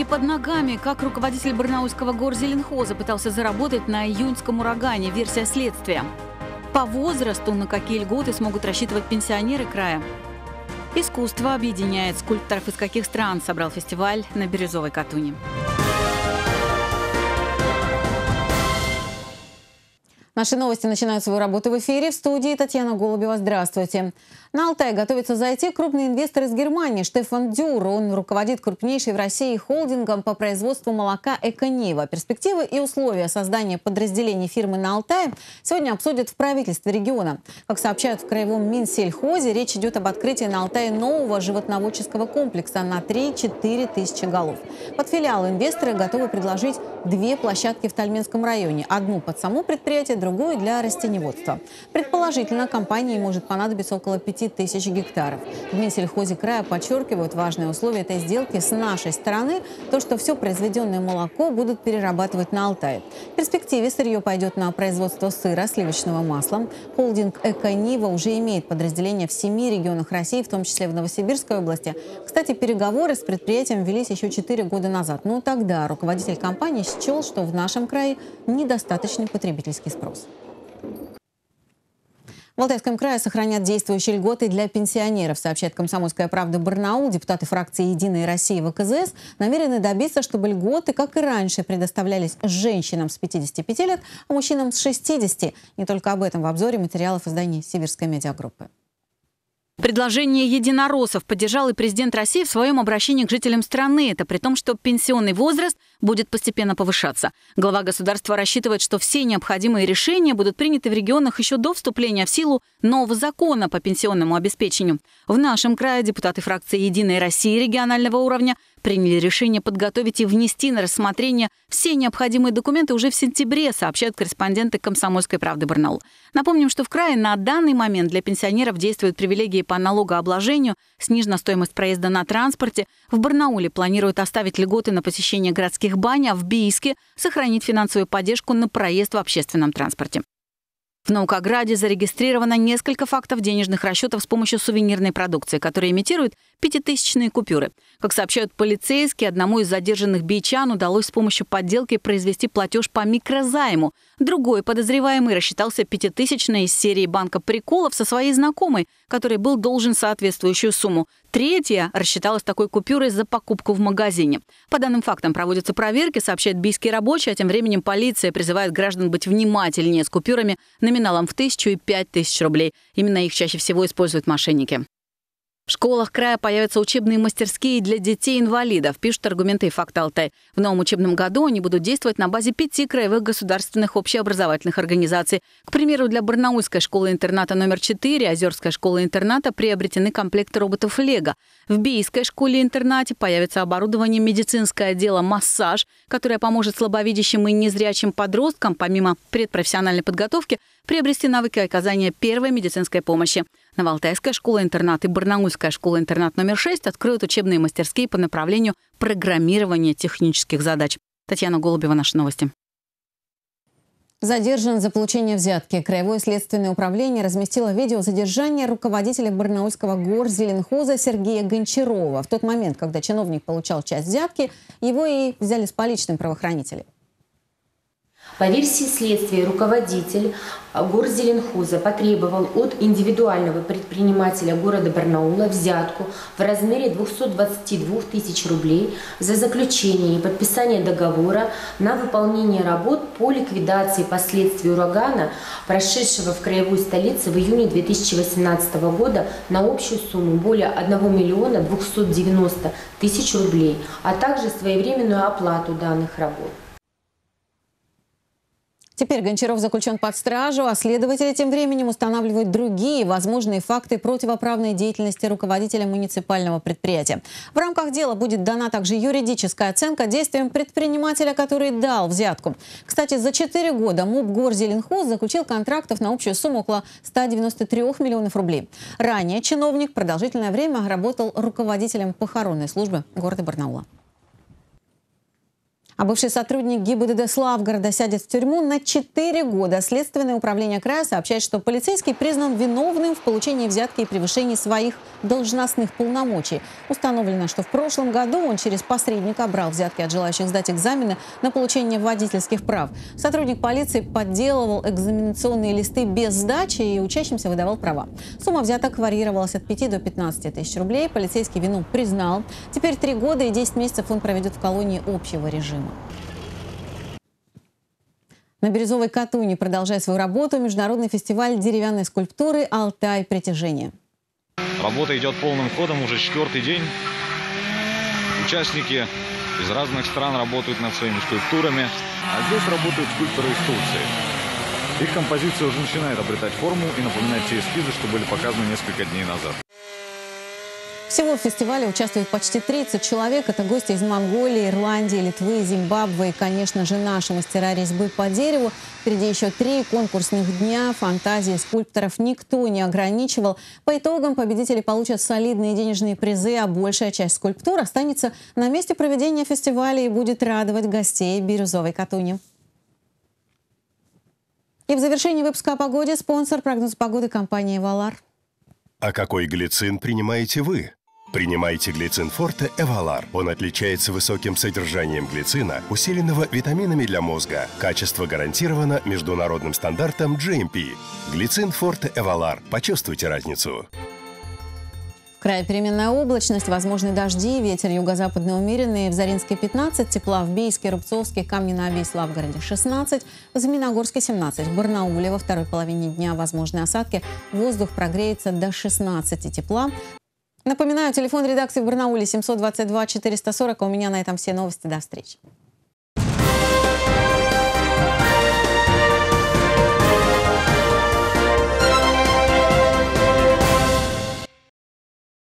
под ногами, как руководитель барнаульского горзеленхоза пытался заработать на июньском урагане. Версия следствия. По возрасту на какие льготы смогут рассчитывать пенсионеры края. Искусство объединяет. Скульпторов из каких стран собрал фестиваль на Бирюзовой Катуни. Наши новости начинают свою работу в эфире. В студии Татьяна Голубева. Здравствуйте. На Алтай готовится зайти крупный инвестор из Германии Штефан Дюр. Он руководит крупнейшей в России холдингом по производству молока «Эконива». Перспективы и условия создания подразделений фирмы на Алтае сегодня обсудят в правительстве региона. Как сообщают в краевом Минсельхозе, речь идет об открытии на Алтае нового животноводческого комплекса на 3-4 тысячи голов. Под филиал инвесторы готовы предложить 2 площадки в Тальменском районе. Одну под само предприятие, другую для растениеводства. Предположительно, компании может понадобиться около 5000 гектаров. В Минсельхозе края подчеркивают важные условия этой сделки с нашей стороны. То, что все произведенное молоко будут перерабатывать на Алтае. В перспективе сырье пойдет на производство сыра, сливочного масла. Холдинг «Эконива» уже имеет подразделения в 7 регионах России, в том числе в Новосибирской области. Кстати, переговоры с предприятием велись еще 4 года назад. Но тогда руководитель компании счел, что в нашем крае недостаточный потребительский спрос. В Алтайском крае сохранят действующие льготы для пенсионеров, сообщает «Комсомольская правда» Барнаул. Депутаты фракции «Единая Россия» ВКЗС намерены добиться, чтобы льготы, как и раньше, предоставлялись женщинам с 55 лет, а мужчинам с 60. Не только об этом в обзоре материалов издания «Сибирской медиагруппы». Предложение единороссов поддержал и президент России в своем обращении к жителям страны. Это при том, что пенсионный возраст будет постепенно повышаться. Глава государства рассчитывает, что все необходимые решения будут приняты в регионах еще до вступления в силу нового закона по пенсионному обеспечению. В нашем крае депутаты фракции «Единой России» регионального уровня приняли решение подготовить и внести на рассмотрение все необходимые документы уже в сентябре, сообщают корреспонденты «Комсомольской правды» Барнаул. Напомним, что в крае на данный момент для пенсионеров действуют привилегии по налогообложению, снижена стоимость проезда на транспорте. В Барнауле планируют оставить льготы на посещение городских бань, а в Бийске сохранить финансовую поддержку на проезд в общественном транспорте. В Наукограде зарегистрировано несколько фактов денежных расчетов с помощью сувенирной продукции, которые имитируют 5000-тысячные купюры. Как сообщают полицейские, одному из задержанных бийчан удалось с помощью подделки произвести платеж по микрозайму. Другой подозреваемый рассчитался 5000-ной из серии банка приколов со своей знакомой, который был должен соответствующую сумму. Третья рассчиталась такой купюрой за покупку в магазине. По данным фактам проводятся проверки, сообщает бийские рабочие, а тем временем полиция призывает граждан быть внимательнее с купюрами номиналом в 1000 и 5000 рублей. Именно их чаще всего используют мошенники. В школах края появятся учебные мастерские для детей-инвалидов, пишут «Аргументы и факты Алтай». В новом учебном году они будут действовать на базе 5 краевых государственных общеобразовательных организаций. К примеру, для Барнаульской школы-интерната номер 4, Озерской школы-интерната приобретены комплекты роботов «Лего». В Бийской школе-интернате появится оборудование медицинское отдела «Массаж», которое поможет слабовидящим и незрячим подросткам, помимо предпрофессиональной подготовки, приобрести навыки оказания первой медицинской помощи. Новоалтайская школа-интернат и Барнаульская школа-интернат номер 6 откроют учебные мастерские по направлению программирования технических задач. Татьяна Голубева, наши новости. Задержан за получение взятки. Краевое следственное управление разместило видео задержания руководителя барнаульского горзеленхоза Сергея Гончарова. В тот момент, когда чиновник получал часть взятки, его и взяли с поличным правоохранители. По версии следствия, руководитель горзеленхоза потребовал от индивидуального предпринимателя города Барнаула взятку в размере 222 тысяч рублей за заключение и подписание договора на выполнение работ по ликвидации последствий урагана, прошедшего в краевой столице в июне 2018 года на общую сумму более 1 миллиона 290 тысяч рублей, а также своевременную оплату данных работ. Теперь Гончаров заключен под стражу, а следователи тем временем устанавливают другие возможные факты противоправной деятельности руководителя муниципального предприятия. В рамках дела будет дана также юридическая оценка действиям предпринимателя, который дал взятку. Кстати, за 4 года МУП «Горзеленхоз» заключил контрактов на общую сумму около 193 миллионов рублей. Ранее чиновник продолжительное время работал руководителем похоронной службы города Барнаула. А бывший сотрудник ГИБДД Славгорода сядет в тюрьму на 4 года. Следственное управление края сообщает, что полицейский признан виновным в получении взятки и превышении своих должностных полномочий. Установлено, что в прошлом году он через посредника брал взятки от желающих сдать экзамены на получение водительских прав. Сотрудник полиции подделывал экзаменационные листы без сдачи и учащимся выдавал права. Сумма взяток варьировалась от 5 до 15 тысяч рублей. Полицейский вину признал. Теперь 3 года и 10 месяцев он проведет в колонии общего режима. На Бирюзовой Катуни продолжает свою работу международный фестиваль деревянной скульптуры «Алтай. Притяжение». Работа идет полным ходом уже 4-й день. Участники из разных стран работают над своими скульптурами. А здесь работают скульпторы из Турции. Их композиция уже начинает обретать форму и напоминать те эскизы, что были показаны несколько дней назад. Всего в фестивале участвует почти 30 человек. Это гости из Монголии, Ирландии, Литвы, Зимбабве и, конечно же, наши мастера резьбы по дереву. Впереди еще 3 конкурсных дня. Фантазии скульпторов никто не ограничивал. По итогам победители получат солидные денежные призы, а большая часть скульптур останется на месте проведения фестиваля и будет радовать гостей Бирюзовой Катуни. И в завершении выпуска о погоде спонсор прогноз погоды компании «Эвалар». А какой глицин принимаете вы? Принимайте глицин Форте Эвалар. Он отличается высоким содержанием глицина, усиленного витаминами для мозга. Качество гарантировано международным стандартом GMP. Глицин Форте Эвалар. Почувствуйте разницу. В крае переменная облачность, возможны дожди, ветер юго-западный умеренный. В Заринске 15, тепла в Бийске, Рубцовске, Камне-на-Оби и Славгороде 16, в Змеиногорске 17, в Барнауле во второй половине дня возможны осадки. Воздух прогреется до 16 тепла. Напоминаю, телефон редакции в Барнауле 722 440. А у меня на этом все новости. До встречи.